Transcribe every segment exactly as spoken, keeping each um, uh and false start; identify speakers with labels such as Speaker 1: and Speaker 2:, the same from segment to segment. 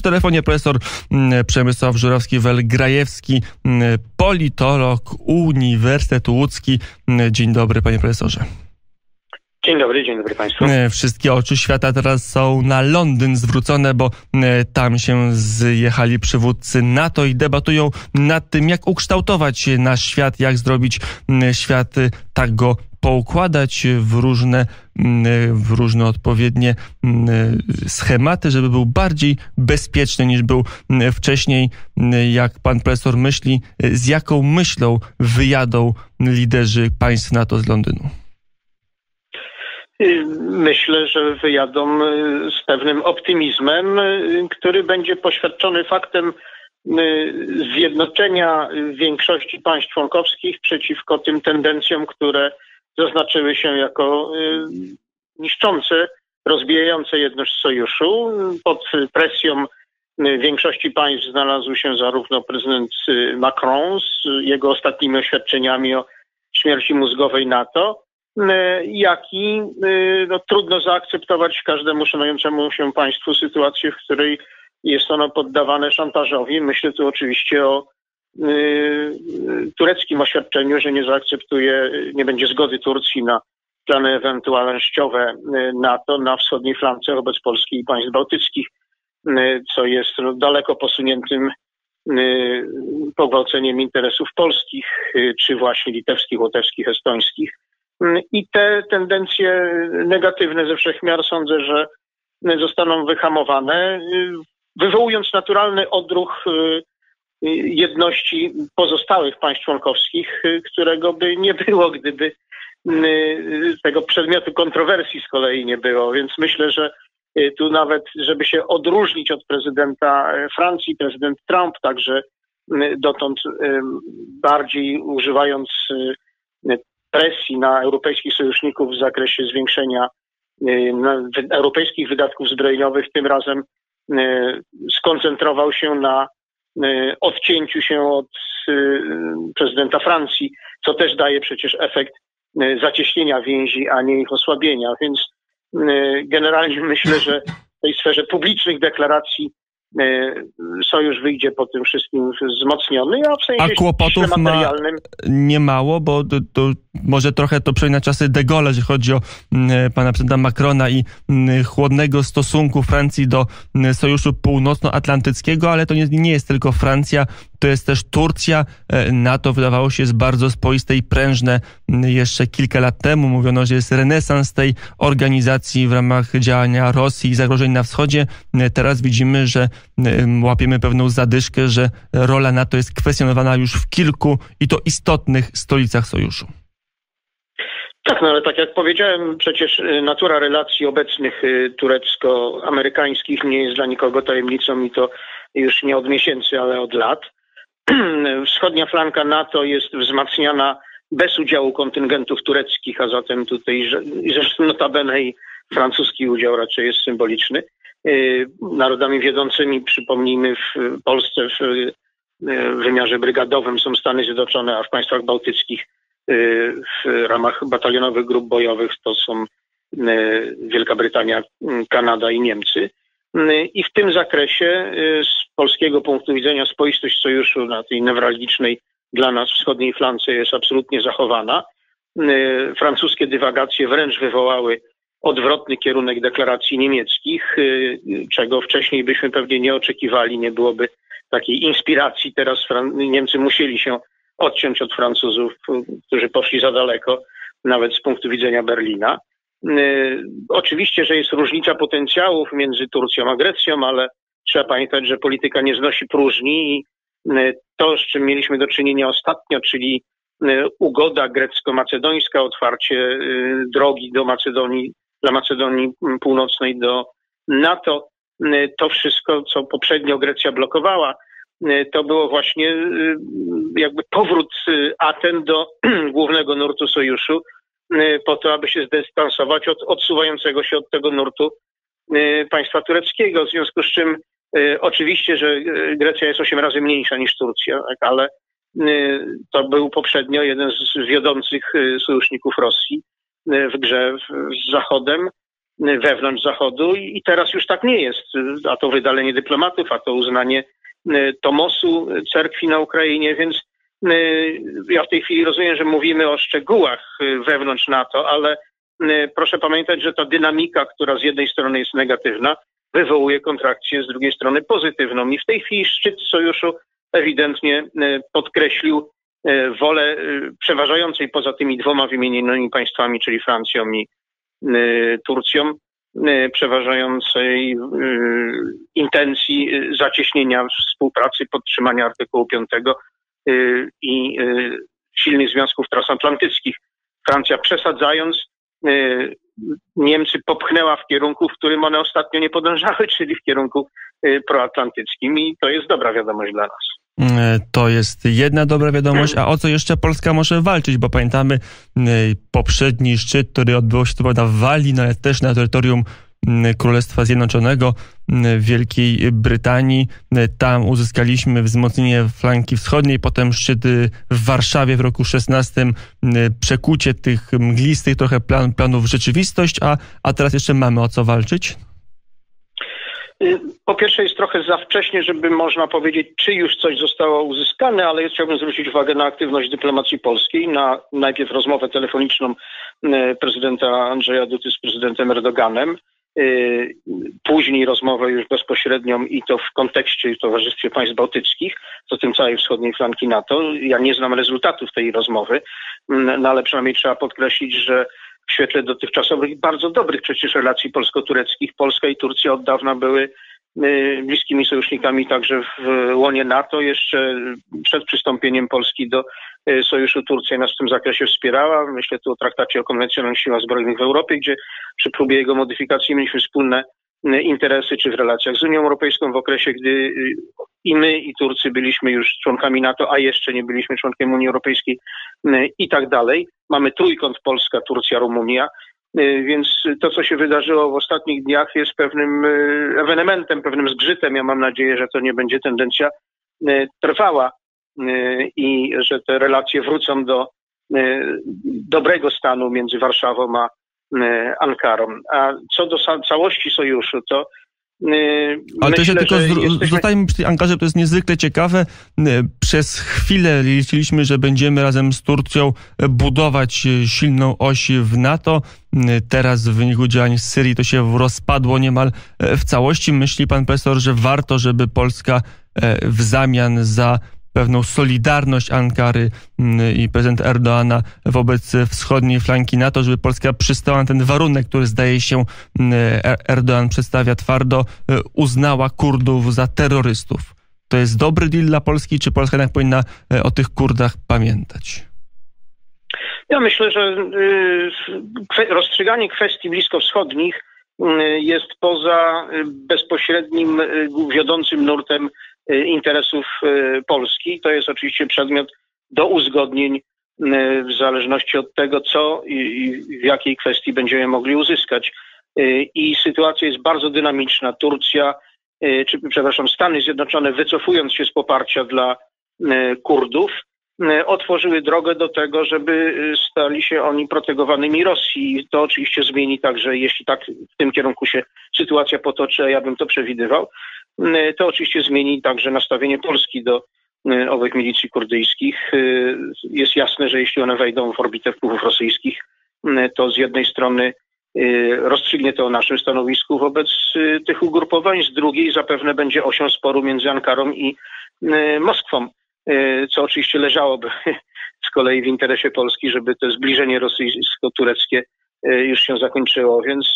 Speaker 1: telefonie profesor Przemysław Żurawski-Welgrajewski, politolog, Uniwersytet Łódzki. Dzień dobry, panie profesorze.
Speaker 2: Dzień dobry, dzień dobry państwu.
Speaker 1: Wszystkie oczy świata teraz są na Londyn zwrócone, bo tam się zjechali przywódcy NATO i debatują nad tym, jak ukształtować nasz świat, jak zrobić świat, tak go poukładać w różne, w różne odpowiednie schematy, żeby był bardziej bezpieczny niż był wcześniej. Jak pan profesor myśli, z jaką myślą wyjadą liderzy państw NATO z Londynu?
Speaker 2: Myślę, że wyjadą z pewnym optymizmem, który będzie poświadczony faktem zjednoczenia większości państw członkowskich przeciwko tym tendencjom, które zaznaczyły się jako niszczące, rozbijające jedność sojuszu. Pod presją większości państw znalazł się zarówno prezydent Macron z jego ostatnimi oświadczeniami o śmierci mózgowej NATO, jak i no, trudno zaakceptować każdemu szanującemu się państwu sytuację, w której jest ono poddawane szantażowi. Myślę tu oczywiście o y, tureckim oświadczeniu, że nie zaakceptuje, nie będzie zgody Turcji na plany ewentualnościowe NATO na wschodniej flance wobec Polski i państw bałtyckich, y, co jest no, daleko posuniętym y, pogwałceniem interesów polskich, y, czy właśnie litewskich, łotewskich, estońskich. I te tendencje negatywne ze wszech miar sądzę, że zostaną wyhamowane, wywołując naturalny odruch jedności pozostałych państw członkowskich, którego by nie było, gdyby tego przedmiotu kontrowersji z kolei nie było. Więc myślę, że tu nawet, żeby się odróżnić od prezydenta Francji, prezydent Trump także dotąd bardziej używając presji na europejskich sojuszników w zakresie zwiększenia europejskich wydatków zbrojeniowych, tym razem skoncentrował się na odcięciu się od prezydenta Francji, co też daje przecież efekt zacieśnienia więzi, a nie ich osłabienia. Więc generalnie myślę, że w tej sferze publicznych deklaracji sojusz wyjdzie po tym wszystkim wzmocniony, a w sensie
Speaker 1: a kłopotów
Speaker 2: materialnym
Speaker 1: ma niemało, bo to, to może trochę to przypomina czasy de Gaulle, jeśli chodzi o m, pana prezydenta Macrona i m, chłodnego stosunku Francji do m, Sojuszu Północnoatlantyckiego, ale to nie, nie jest tylko Francja, to jest też Turcja. NATO wydawało się jest bardzo spoiste i prężne jeszcze kilka lat temu. Mówiono, że jest renesans tej organizacji w ramach działania Rosji i zagrożeń na wschodzie. Teraz widzimy, że łapiemy pewną zadyszkę, że rola NATO jest kwestionowana już w kilku i to istotnych stolicach sojuszu.
Speaker 2: Tak, no ale tak jak powiedziałem, przecież natura relacji obecnych turecko-amerykańskich nie jest dla nikogo tajemnicą i to już nie od miesięcy, ale od lat. Wschodnia flanka NATO jest wzmacniana bez udziału kontyngentów tureckich, a zatem tutaj zresztą notabene i francuski udział raczej jest symboliczny. Narodami wiodącymi, przypomnijmy, w Polsce w wymiarze brygadowym są Stany Zjednoczone, a w państwach bałtyckich w ramach batalionowych grup bojowych to są Wielka Brytania, Kanada i Niemcy. I w tym zakresie z polskiego punktu widzenia spoistość sojuszu na tej newralgicznej dla nas wschodniej flance jest absolutnie zachowana. Francuskie dywagacje wręcz wywołały odwrotny kierunek deklaracji niemieckich, czego wcześniej byśmy pewnie nie oczekiwali, nie byłoby takiej inspiracji. Teraz Niemcy musieli się odciąć od Francuzów, którzy poszli za daleko, nawet z punktu widzenia Berlina. Oczywiście, że jest różnica potencjałów między Turcją a Grecją, ale trzeba pamiętać, że polityka nie znosi próżni i to, z czym mieliśmy do czynienia ostatnio, czyli ugoda grecko-macedońska, otwarcie drogi do Macedonii, dla Macedonii Północnej do NATO, to wszystko, co poprzednio Grecja blokowała, to było właśnie jakby powrót Aten do głównego nurtu sojuszu po to, aby się zdystansować od odsuwającego się od tego nurtu państwa tureckiego. W związku z czym oczywiście, że Grecja jest osiem razy mniejsza niż Turcja, tak, ale to był poprzednio jeden z wiodących sojuszników Rosji w grze z Zachodem. wewnątrz Zachodu i teraz już tak nie jest. A to wydalenie dyplomatów, a to uznanie Tomosu, cerkwi na Ukrainie, więc ja w tej chwili rozumiem, że mówimy o szczegółach wewnątrz NATO, ale proszę pamiętać, że ta dynamika, która z jednej strony jest negatywna, wywołuje kontrakcję z drugiej strony pozytywną. I w tej chwili szczyt sojuszu ewidentnie podkreślił wolę przeważającej poza tymi dwoma wymienionymi państwami, czyli Francją i Turcją, przeważającej intencji zacieśnienia współpracy, podtrzymania artykułu piątego i silnych związków transatlantyckich. Francja, przesadzając, Niemcy popchnęła w kierunku, w którym one ostatnio nie podążały, czyli w kierunku proatlantyckim i to jest dobra wiadomość dla nas.
Speaker 1: To jest jedna dobra wiadomość, a o co jeszcze Polska może walczyć, bo pamiętamy poprzedni szczyt, który odbył się w Walii, no ale też na terytorium Królestwa Zjednoczonego, Wielkiej Brytanii. Tam uzyskaliśmy wzmocnienie flanki wschodniej, potem szczyt w Warszawie w roku szesnastym, przekucie tych mglistych trochę plan, planów w rzeczywistość, a, a teraz jeszcze mamy o co walczyć?
Speaker 2: Po pierwsze jest trochę za wcześnie, żeby można powiedzieć, czy już coś zostało uzyskane, ale ja chciałbym zwrócić uwagę na aktywność dyplomacji polskiej, na najpierw rozmowę telefoniczną prezydenta Andrzeja Dudy z prezydentem Erdoganem, później rozmowę już bezpośrednią i to w kontekście w Towarzystwie Państw Bałtyckich, co tym całej wschodniej flanki NATO. Ja nie znam rezultatów tej rozmowy, no ale przynajmniej trzeba podkreślić, że w świetle dotychczasowych bardzo dobrych przecież relacji polsko-tureckich Polska i Turcja od dawna były bliskimi sojusznikami także w łonie NATO. Jeszcze przed przystąpieniem Polski do sojuszu Turcja nas w tym zakresie wspierała. Myślę tu o traktacie o konwencjonalnych siłach zbrojnych w Europie, gdzie przy próbie jego modyfikacji mieliśmy wspólne interesy, czy w relacjach z Unią Europejską w okresie, gdy i my, i Turcy byliśmy już członkami NATO, a jeszcze nie byliśmy członkiem Unii Europejskiej i tak dalej. Mamy trójkąt Polska, Turcja, Rumunia, więc to, co się wydarzyło w ostatnich dniach, jest pewnym ewenementem, pewnym zgrzytem. Ja mam nadzieję, że to nie będzie tendencja trwała i że te relacje wrócą do dobrego stanu między Warszawą a Ankarą. A co do całości sojuszu, to
Speaker 1: ale
Speaker 2: myślę,
Speaker 1: to się tylko
Speaker 2: jesteśmy...
Speaker 1: zostajmy przy tej Ankarze, to jest niezwykle ciekawe. Przez chwilę liczyliśmy, że będziemy razem z Turcją budować silną oś w NATO. Teraz w wyniku działań z Syrii to się rozpadło niemal w całości. Myśli pan profesor, że warto, żeby Polska w zamian za pewną solidarność Ankary i prezydent Erdoğana wobec wschodniej flanki NATO, żeby Polska przystała na ten warunek, który zdaje się Erdoğan przedstawia twardo, uznała Kurdów za terrorystów. To jest dobry deal dla Polski, czy Polska jednak powinna o tych Kurdach pamiętać?
Speaker 2: Ja myślę, że rozstrzyganie kwestii bliskowschodnich jest poza bezpośrednim wiodącym nurtem interesów Polski. To jest oczywiście przedmiot do uzgodnień w zależności od tego, co i w jakiej kwestii będziemy mogli uzyskać. I sytuacja jest bardzo dynamiczna. Turcja, czy przepraszam, Stany Zjednoczone, wycofując się z poparcia dla Kurdów, otworzyły drogę do tego, żeby stali się oni protegowanymi Rosji. I to oczywiście zmieni także, jeśli tak w tym kierunku się sytuacja potoczy, a ja bym to przewidywał, to oczywiście zmieni także nastawienie Polski do owych milicji kurdyjskich. Jest jasne, że jeśli one wejdą w orbitę wpływów rosyjskich, to z jednej strony rozstrzygnie to o naszym stanowisku wobec tych ugrupowań, z drugiej zapewne będzie osią sporu między Ankarą i Moskwą, co oczywiście leżałoby z kolei w interesie Polski, żeby to zbliżenie rosyjsko-tureckie już się zakończyło, więc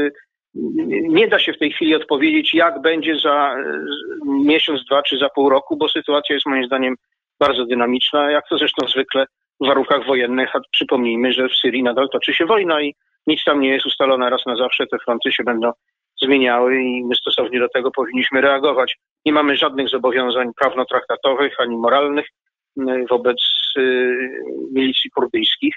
Speaker 2: nie da się w tej chwili odpowiedzieć, jak będzie za miesiąc, dwa czy za pół roku, bo sytuacja jest moim zdaniem bardzo dynamiczna, jak to zresztą zwykle w warunkach wojennych, a przypomnijmy, że w Syrii nadal toczy się wojna i nic tam nie jest ustalone raz na zawsze, te fronty się będą zmieniały i my stosownie do tego powinniśmy reagować. Nie mamy żadnych zobowiązań prawno-traktatowych ani moralnych wobec milicji kurdyjskich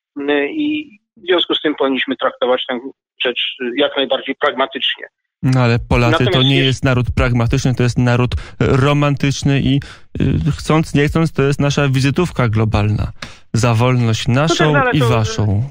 Speaker 2: i w związku z tym powinniśmy traktować tę rzecz jak najbardziej pragmatycznie.
Speaker 1: No ale Polacy
Speaker 2: Natomiast
Speaker 1: to nie
Speaker 2: jest...
Speaker 1: jest naród pragmatyczny, to jest naród romantyczny i chcąc, nie chcąc, to jest nasza wizytówka globalna. Za wolność naszą no tak, i
Speaker 2: to,
Speaker 1: waszą.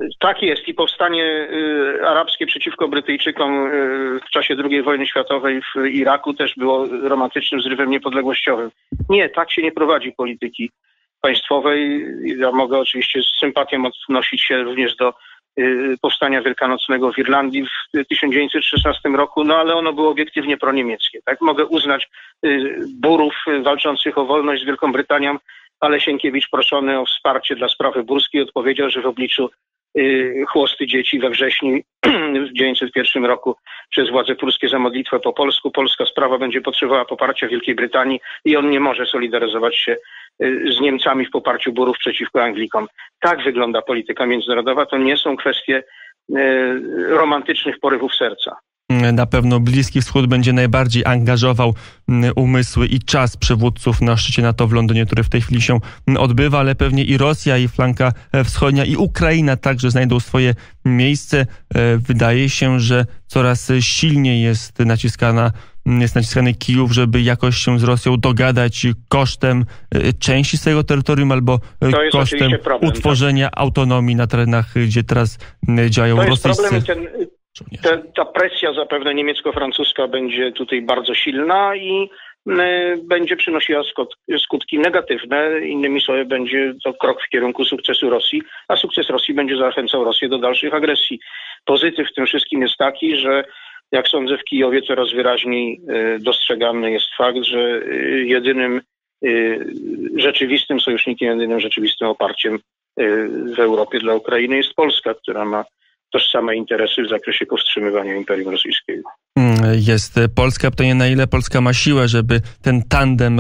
Speaker 2: Tak jest i powstanie y, arabskie przeciwko Brytyjczykom y, w czasie drugiej wojny światowej w Iraku też było romantycznym zrywem niepodległościowym. Nie, tak się nie prowadzi polityki państwowej. Ja mogę oczywiście z sympatią odnosić się również do y, powstania wielkanocnego w Irlandii w tysiąc dziewięćset szesnastym roku, no ale ono było obiektywnie proniemieckie. Tak? Mogę uznać y, Burów walczących o wolność z Wielką Brytanią, ale Sienkiewicz proszony o wsparcie dla sprawy burskiej odpowiedział, że w obliczu y, chłosty dzieci we wrześniu w tysiąc dziewięćset pierwszym roku przez władze pruskie za modlitwę po polsku polska sprawa będzie potrzebowała poparcia Wielkiej Brytanii i on nie może solidaryzować się y, z Niemcami w poparciu Burów przeciwko Anglikom. Tak wygląda polityka międzynarodowa. To nie są kwestie y, romantycznych porywów serca.
Speaker 1: Na pewno Bliski Wschód będzie najbardziej angażował umysły i czas przywódców na szczycie NATO w Londynie, który w tej chwili się odbywa, ale pewnie i Rosja, i flanka wschodnia, i Ukraina także znajdą swoje miejsce. Wydaje się, że coraz silniej jest naciskana, jest naciskany Kijów, żeby jakoś się z Rosją dogadać kosztem części swojego terytorium albo kosztem problem, utworzenia tak. autonomii na terenach, gdzie teraz działają
Speaker 2: to jest
Speaker 1: rosyjscy...
Speaker 2: Problem, ten... Ta, ta presja zapewne niemiecko-francuska będzie tutaj bardzo silna i y, będzie przynosiła skut, skutki negatywne. Innymi słowy, będzie to krok w kierunku sukcesu Rosji, a sukces Rosji będzie zachęcał Rosję do dalszych agresji. Pozytyw w tym wszystkim jest taki, że jak sądzę w Kijowie coraz wyraźniej y, dostrzegany jest fakt, że y, jedynym y, rzeczywistym sojusznikiem, jedynym rzeczywistym oparciem y, w Europie dla Ukrainy jest Polska, która ma tożsame interesy w zakresie powstrzymywania Imperium Rosyjskiego.
Speaker 1: Jest Polska. Pytanie, na ile Polska ma siłę, żeby ten tandem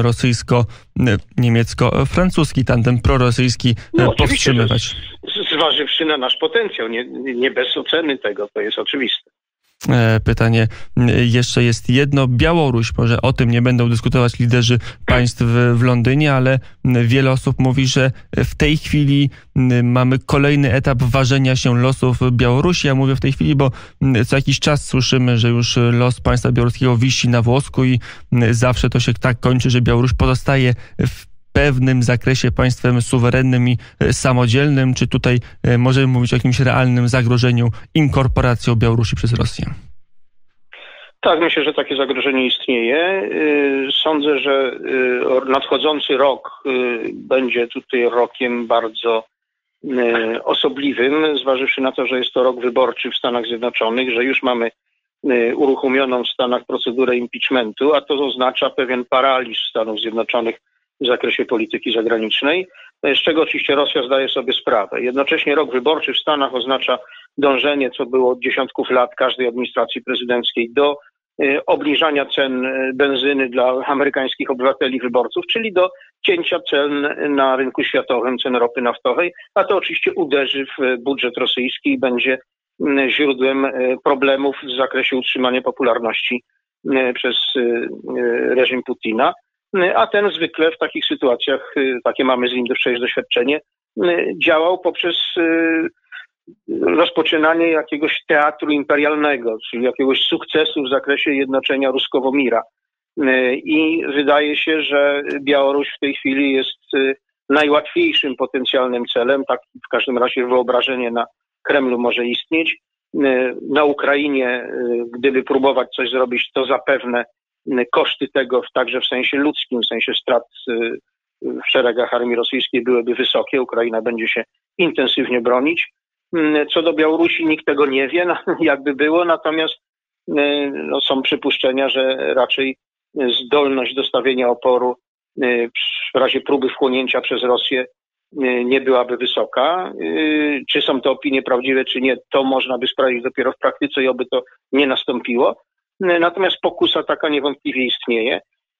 Speaker 1: rosyjsko-niemiecko-francuski, tandem prorosyjski no, powstrzymywać?
Speaker 2: Zważywszy na nasz potencjał, nie, nie bez oceny tego, to jest oczywiste.
Speaker 1: Pytanie jeszcze jest jedno. Białoruś, może o tym nie będą dyskutować liderzy państw w Londynie, ale wiele osób mówi, że w tej chwili mamy kolejny etap ważenia się losów Białorusi. Ja mówię w tej chwili, bo co jakiś czas słyszymy, że już los państwa białoruskiego wisi na włosku i zawsze to się tak kończy, że Białoruś pozostaje w pewnym zakresie państwem suwerennym i samodzielnym. Czy tutaj możemy mówić o jakimś realnym zagrożeniu inkorporacją Białorusi przez Rosję?
Speaker 2: Tak, myślę, że takie zagrożenie istnieje. Sądzę, że nadchodzący rok będzie tutaj rokiem bardzo osobliwym, zważywszy na to, że jest to rok wyborczy w Stanach Zjednoczonych, że już mamy uruchomioną w Stanach procedurę impeachmentu, a to oznacza pewien paraliż Stanów Zjednoczonych w zakresie polityki zagranicznej, z czego oczywiście Rosja zdaje sobie sprawę. Jednocześnie rok wyborczy w Stanach oznacza dążenie, co było od dziesiątków lat każdej administracji prezydenckiej, do y, obniżania cen benzyny dla amerykańskich obywateli wyborców, czyli do cięcia cen na rynku światowym, cen ropy naftowej, a to oczywiście uderzy w budżet rosyjski i będzie y, źródłem y, problemów w zakresie utrzymania popularności y, przez y, reżim Putina. A ten zwykle w takich sytuacjach, takie mamy z nim dość doświadczenie, działał poprzez rozpoczynanie jakiegoś teatru imperialnego, czyli jakiegoś sukcesu w zakresie jednoczenia Ruskowomira. I wydaje się, że Białoruś w tej chwili jest najłatwiejszym potencjalnym celem, tak w każdym razie wyobrażenie na Kremlu może istnieć. Na Ukrainie, gdyby próbować coś zrobić, to zapewne koszty tego także w sensie ludzkim, w sensie strat w szeregach armii rosyjskiej byłyby wysokie. Ukraina będzie się intensywnie bronić. Co do Białorusi nikt tego nie wie, jakby było, natomiast no, są przypuszczenia, że raczej zdolność do stawienia oporu w razie próby wchłonięcia przez Rosję nie byłaby wysoka. Czy są to opinie prawdziwe, czy nie, to można by sprawdzić dopiero w praktyce i oby to nie nastąpiło. Natomiast pokusa taka niewątpliwie istnieje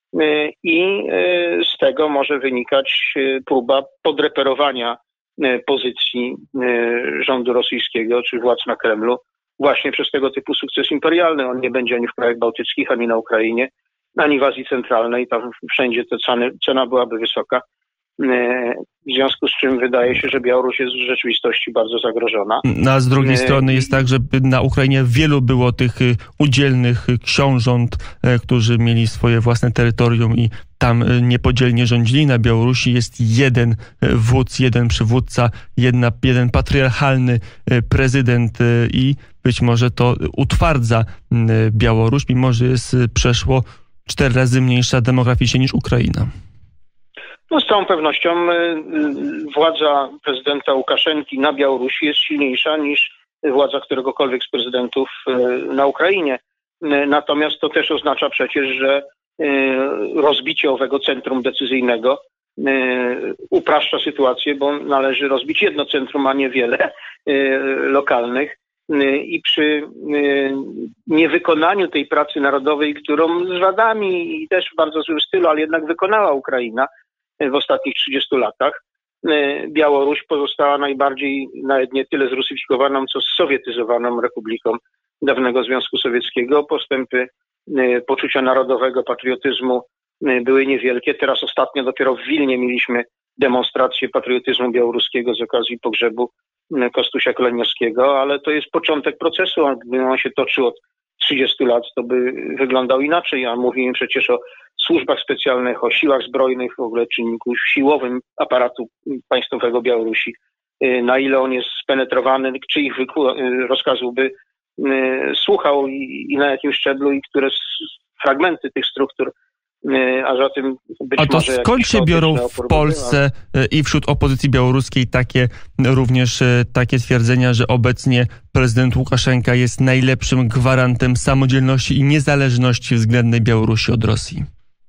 Speaker 2: i z tego może wynikać próba podreperowania pozycji rządu rosyjskiego czy władz na Kremlu właśnie przez tego typu sukces imperialny. On nie będzie ani w krajach bałtyckich, ani na Ukrainie, ani w Azji Centralnej. Tam wszędzie ta cena byłaby wysoka. w związku z czym wydaje się, że Białoruś jest w rzeczywistości bardzo zagrożona.
Speaker 1: No, a z drugiej strony jest tak, że na Ukrainie wielu było tych udzielnych książąt, którzy mieli swoje własne terytorium i tam niepodzielnie rządzili. Na Białorusi jest jeden wódz, jeden przywódca, jedna, jeden patriarchalny prezydent i być może to utwardza Białoruś, mimo że jest przeszło cztery razy mniejsza demograficznie niż Ukraina.
Speaker 2: No, z całą pewnością władza prezydenta Łukaszenki na Białorusi jest silniejsza niż władza któregokolwiek z prezydentów na Ukrainie. Natomiast to też oznacza przecież, że rozbicie owego centrum decyzyjnego upraszcza sytuację, bo należy rozbić jedno centrum, a nie wiele lokalnych. I przy niewykonaniu tej pracy narodowej, którą z wadami i też w bardzo złym stylu, ale jednak wykonała Ukraina w ostatnich trzydziestu latach, Białoruś pozostała najbardziej, nawet nie tyle zrusyfikowaną, co sowietyzowaną republiką dawnego Związku Sowieckiego. Postępy poczucia narodowego, patriotyzmu były niewielkie. Teraz ostatnio dopiero w Wilnie mieliśmy demonstrację patriotyzmu białoruskiego z okazji pogrzebu Kostusia Koleniowskiego, ale to jest początek procesu, a gdyby on się toczył od trzydziestu lat, to by wyglądał inaczej, a mówimy przecież o służbach specjalnych, o siłach zbrojnych, w ogóle czynniku siłowym aparatu państwowego Białorusi, na ile on jest spenetrowany, czyich rozkazów by słuchał i, i na jakim szczeblu i które fragmenty tych struktur. A zatem być
Speaker 1: A to
Speaker 2: może
Speaker 1: skąd się biorą w Polsce i wśród opozycji białoruskiej takie również takie twierdzenia, że obecnie prezydent Łukaszenka jest najlepszym gwarantem samodzielności i niezależności względnej Białorusi od Rosji?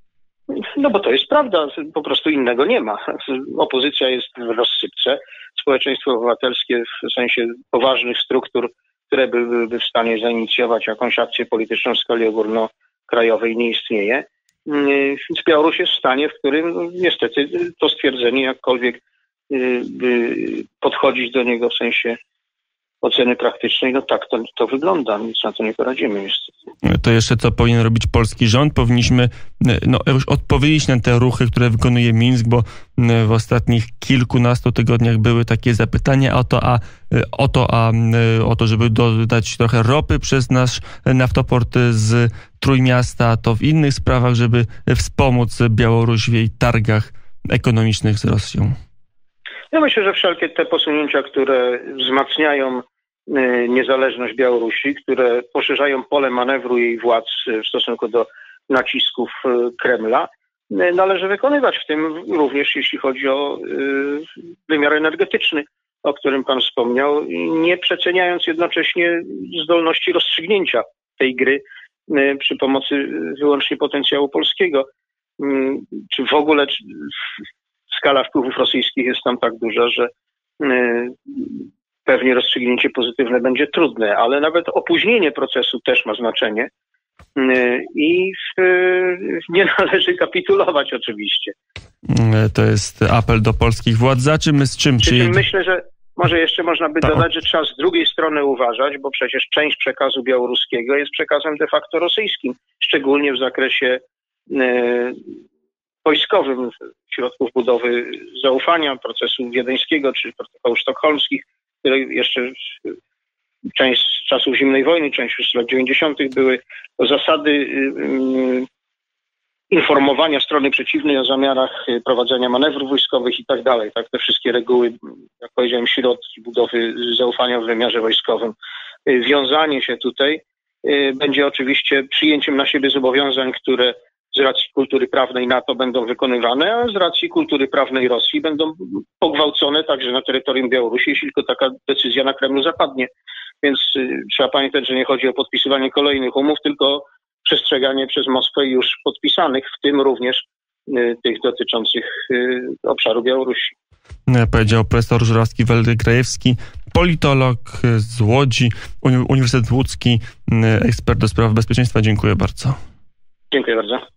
Speaker 2: No bo to jest prawda, po prostu innego nie ma. Opozycja jest w rozsypce, społeczeństwo obywatelskie w sensie poważnych struktur, które byłyby w stanie zainicjować jakąś akcję polityczną w skali ogólnokrajowej, nie istnieje. Więc Białoruś jest w stanie, w którym no, niestety to stwierdzenie jakkolwiek by podchodzić do niego w sensie oceny praktycznej, no tak to, to wygląda, nic na to nie poradzimy niestety.
Speaker 1: To jeszcze co powinien robić polski rząd? Powinniśmy no, już odpowiedzieć na te ruchy, które wykonuje Mińsk, bo w ostatnich kilkunastu tygodniach były takie zapytania o to, a o to, a o to, żeby dodać trochę ropy przez nasz naftoport z Trójmiasta, to w innych sprawach, żeby wspomóc Białoruś w jej targach ekonomicznych z Rosją.
Speaker 2: Ja myślę, że wszelkie te posunięcia, które wzmacniają niezależność Białorusi, które poszerzają pole manewru jej władz w stosunku do nacisków Kremla, należy wykonywać, w tym również jeśli chodzi o wymiar energetyczny, o którym pan wspomniał, nie przeceniając jednocześnie zdolności rozstrzygnięcia tej gry przy pomocy wyłącznie potencjału polskiego. Czy w ogóle czy skala wpływów rosyjskich jest tam tak duża, że pewnie rozstrzygnięcie pozytywne będzie trudne, ale nawet opóźnienie procesu też ma znaczenie i nie należy kapitulować oczywiście.
Speaker 1: To jest apel do polskich władz. Za czym, z czym przyjedzie?
Speaker 2: Myślę, że może jeszcze można by dodać, że trzeba z drugiej strony uważać, bo przecież część przekazu białoruskiego jest przekazem de facto rosyjskim, szczególnie w zakresie wojskowym, środków budowy zaufania, procesu wiedeńskiego czy protokołów sztokholmskich, które jeszcze część z czasów zimnej wojny, część już z lat dziewięćdziesiątych były to zasady um, informowania strony przeciwnej o zamiarach prowadzenia manewrów wojskowych i tak dalej. Tak, te wszystkie reguły, jak powiedziałem, środki budowy zaufania w wymiarze wojskowym. Wiązanie się tutaj będzie oczywiście przyjęciem na siebie zobowiązań, które z racji kultury prawnej NATO będą wykonywane, a z racji kultury prawnej Rosji będą pogwałcone także na terytorium Białorusi, jeśli tylko taka decyzja na Kremlu zapadnie. Więc y, trzeba pamiętać, że nie chodzi o podpisywanie kolejnych umów, tylko przestrzeganie przez Moskwę już podpisanych, w tym również y, tych dotyczących y, obszaru Białorusi.
Speaker 1: Powiedział profesor Żurawski-Weldy-Grajewski, politolog z Łodzi, Uniwersytet Łódzki, ekspert do spraw bezpieczeństwa. Dziękuję bardzo.
Speaker 2: Dziękuję bardzo.